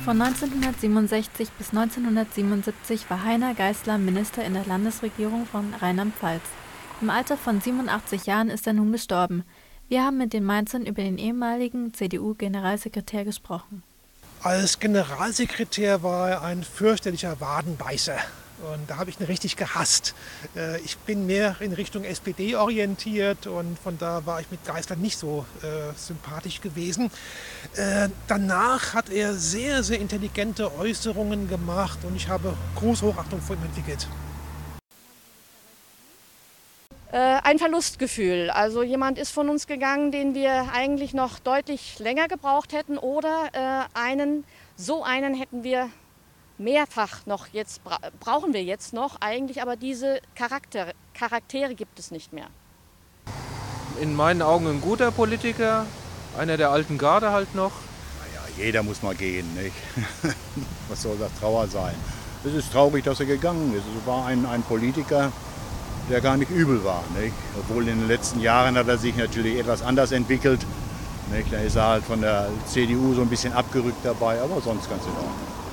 Von 1967 bis 1977 war Heiner Geißler Minister in der Landesregierung von Rheinland-Pfalz. Im Alter von 87 Jahren ist er nun gestorben. Wir haben mit den Mainzern über den ehemaligen CDU-Generalsekretär gesprochen. Als Generalsekretär war er ein fürchterlicher Wadenbeißer. Und da habe ich ihn richtig gehasst. Ich bin mehr in Richtung SPD orientiert und von da war ich mit Geißler nicht so sympathisch gewesen. Danach hat er sehr, sehr intelligente Äußerungen gemacht und ich habe große Hochachtung vor ihm entwickelt. Ein Verlustgefühl. Also jemand ist von uns gegangen, den wir eigentlich noch deutlich länger gebraucht hätten oder so einen hätten wir mehrfach noch, brauchen wir jetzt noch eigentlich, aber diese Charaktere gibt es nicht mehr. In meinen Augen ein guter Politiker, einer der alten Garde halt noch. Naja, jeder muss mal gehen, nicht? Was soll das Trauer sein? Es ist traurig, dass er gegangen ist. Es war ein Politiker, der gar nicht übel war, nicht? Obwohl in den letzten Jahren hat er sich natürlich etwas anders entwickelt. Nicht? Da ist er halt von der CDU so ein bisschen abgerückt dabei, aber sonst ganz in Ordnung.